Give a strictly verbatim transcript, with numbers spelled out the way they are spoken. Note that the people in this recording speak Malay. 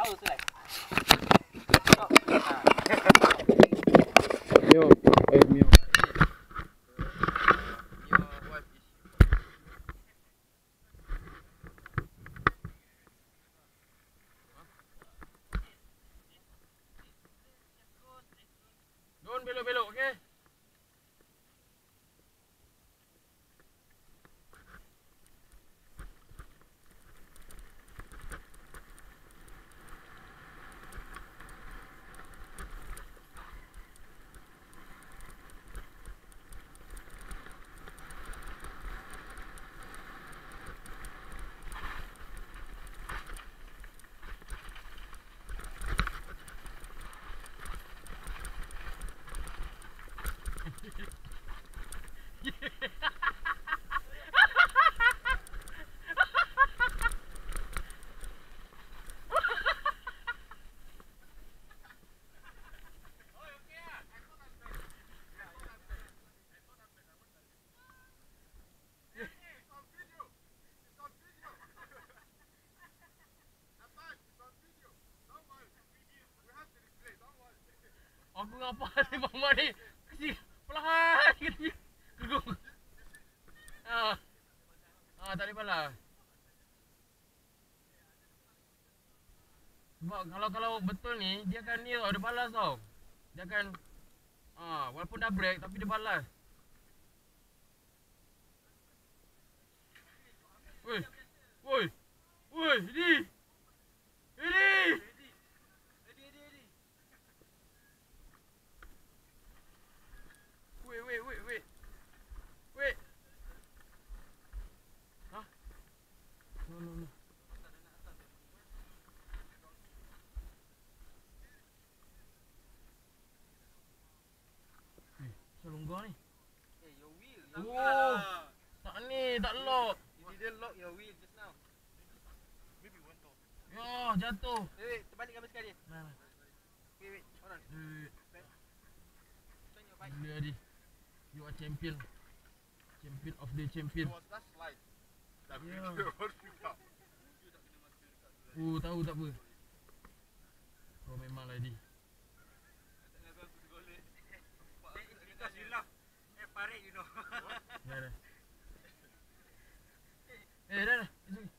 Tahu slide. Mio, eh Mio. Don't belok-belok, okey? Aku ngapa ni Bang Mat ni? Kasi perlahan kasi gegung. Ah. Ah, tak boleh balas. Sebab kalau kalau betul ni dia akan ni tau, dia balas tau. Dia akan ah, walaupun dah break tapi dia balas. Woi. Woi. Woi, ini. Ini. Wait, wait, wait, wait. Wait. Hah? No, no, no. Eh, selonggar ni. Eh, your wheel. Oh. Tak ni, tak lock. You didn't lock your wheel just now. Maybe went off. Yoh, jatuh. Wait, wait, terbalik gambar sekali. Nah. Wait, wait, hold on. Eh, Turn your bike. Gila Adi. You are champion. Champion of the champion. It was that slide. That Yeah. video was picked up. Oh, tahu tak apa. Oh, memang lah Adi. Because you love eh, parade, you know. Dah dah. Eh, dah dah. It's okay.